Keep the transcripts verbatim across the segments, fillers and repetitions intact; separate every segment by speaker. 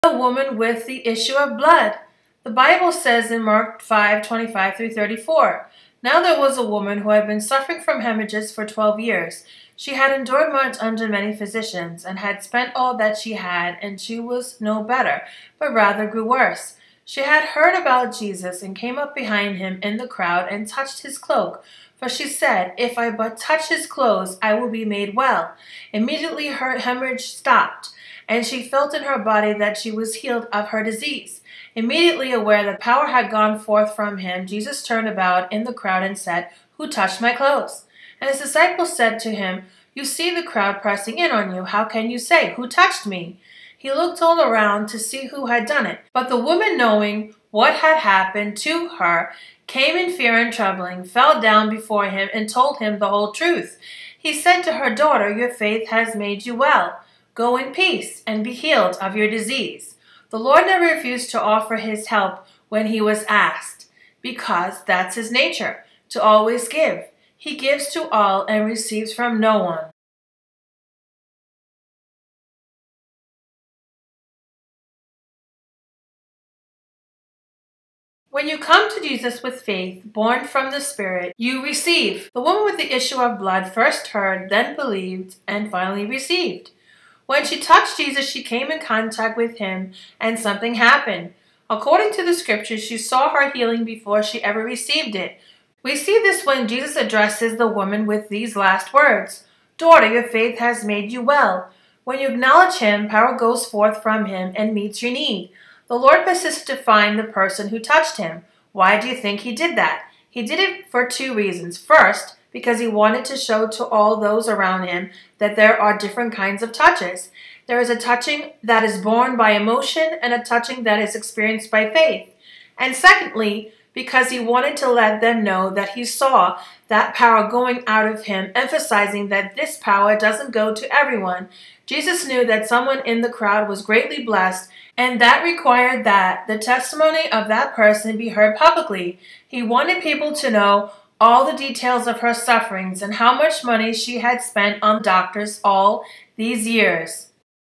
Speaker 1: The woman with the issue of blood. The Bible says in Mark five twenty-five through thirty-four, "Now there was a woman who had been suffering from hemorrhages for twelve years. She had endured much under many physicians, and had spent all that she had, and she was no better, but rather grew worse. She had heard about Jesus, and came up behind him in the crowd, and touched his cloak. For she said, 'If I but touch his clothes, I will be made well.' Immediately her hemorrhage stopped, and she felt in her body that she was healed of her disease. Immediately aware that power had gone forth from him, Jesus turned about in the crowd and said, 'Who touched my clothes?' And his disciples said to him, 'You see the crowd pressing in on you. How can you say, Who touched me?' He looked all around to see who had done it. But the woman, knowing what had happened to her, came in fear and trembling, fell down before him, and told him the whole truth. He said to her, 'Daughter, your faith has made you well. Go in peace and be healed of your disease.' The Lord never refused to offer his help when he was asked, because that's his nature, to always give. He gives to all and receives from no one. When you come to Jesus with faith, born from the Spirit, you receive. The woman with the issue of blood first heard, then believed, and finally received. When she touched Jesus, she came in contact with him, and something happened. According to the scriptures, she saw her healing before she ever received it. We see this when Jesus addresses the woman with these last words, "Daughter, your faith has made you well." When you acknowledge him, power goes forth from him and meets your need. The Lord persisted to find the person who touched him. Why do you think he did that? He did it for two reasons. First, because he wanted to show to all those around him that there are different kinds of touches. There is a touching that is born by emotion and a touching that is experienced by faith. And secondly, because he wanted to let them know that he saw that power going out of him, emphasizing that this power doesn't go to everyone. Jesus knew that someone in the crowd was greatly blessed, and that required that the testimony of that person be heard publicly. He wanted people to know all the details of her sufferings and how much money she had spent on doctors all these years.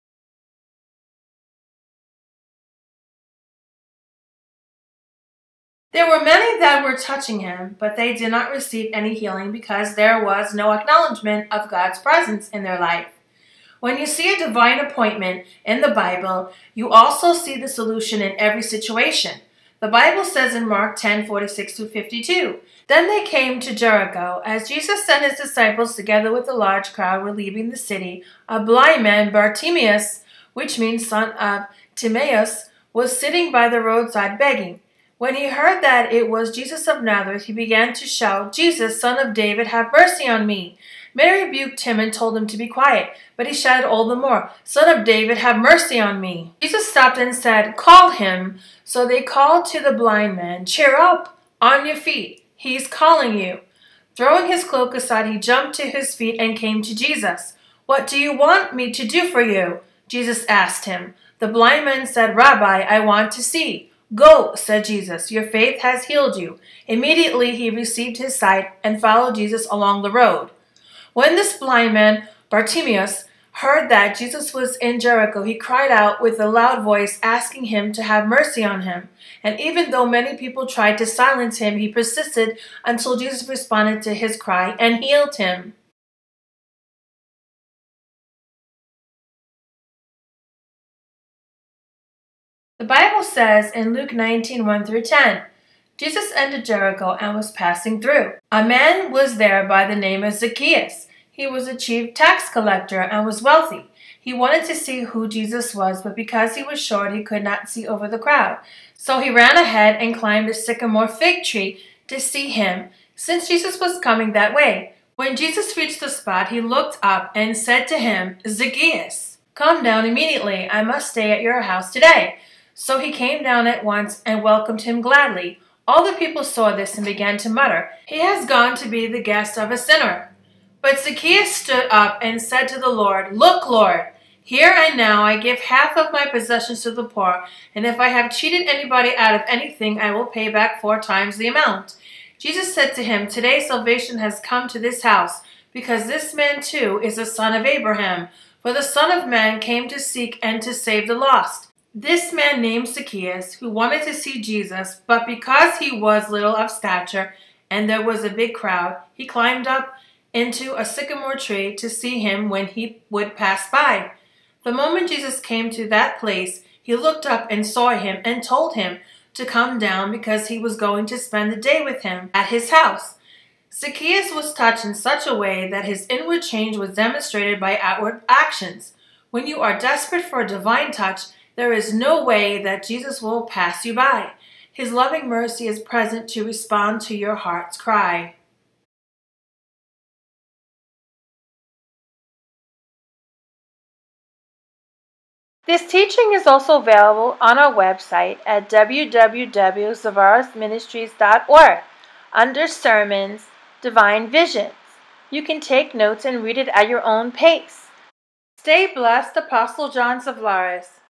Speaker 1: There were many that were touching him, but they did not receive any healing because there was no acknowledgement of God's presence in their life. When you see a divine appointment in the Bible, you also see the solution in every situation. The Bible says in Mark ten forty-six through fifty-two, "Then they came to Jericho. As Jesus and his disciples together with a large crowd were leaving the city, a blind man, Bartimaeus, which means son of Timaeus, was sitting by the roadside begging. When he heard that it was Jesus of Nazareth, he began to shout, 'Jesus, Son of David, have mercy on me.' Mary rebuked him and told him to be quiet, but he shouted all the more, 'Son of David, have mercy on me.' Jesus stopped and said, 'Call him.' So they called to the blind man, 'Cheer up, on your feet, he's calling you.' Throwing his cloak aside, he jumped to his feet and came to Jesus. 'What do you want me to do for you?' Jesus asked him. The blind man said, 'Rabbi, I want to see.' 'Go,' said Jesus, 'your faith has healed you.' Immediately he received his sight and followed Jesus along the road. When this blind man, Bartimaeus, heard that Jesus was in Jericho, he cried out with a loud voice, asking him to have mercy on him. And even though many people tried to silence him, he persisted until Jesus responded to his cry and healed him. The Bible says in Luke nineteen one through ten, Jesus entered Jericho and was passing through. A man was there by the name of Zacchaeus. He was a chief tax collector and was wealthy. He wanted to see who Jesus was, but because he was short, he could not see over the crowd. So he ran ahead and climbed a sycamore fig tree to see him, since Jesus was coming that way. When Jesus reached the spot, he looked up and said to him, "Zacchaeus, come down immediately. I must stay at your house today." So he came down at once and welcomed him gladly. All the people saw this and began to mutter, "He has gone to be the guest of a sinner." But Zacchaeus stood up and said to the Lord, "Look, Lord, here and now I give half of my possessions to the poor, and if I have cheated anybody out of anything, I will pay back four times the amount." Jesus said to him, "Today salvation has come to this house, because this man too is a son of Abraham. For the Son of Man came to seek and to save the lost." This man named Zacchaeus, who wanted to see Jesus, but because he was little of stature and there was a big crowd, he climbed up into a sycamore tree to see him when he would pass by. The moment Jesus came to that place, he looked up and saw him and told him to come down because he was going to spend the day with him at his house. Zacchaeus was touched in such a way that his inward change was demonstrated by outward actions. When you are desperate for a divine touch, there is no way that Jesus will pass you by. His loving mercy is present to respond to your heart's cry. This teaching is also available on our website at w w w dot zavlaris ministries dot org under Sermons, Divine Visions. You can take notes and read it at your own pace. Stay blessed, Apostle John Zavlaris.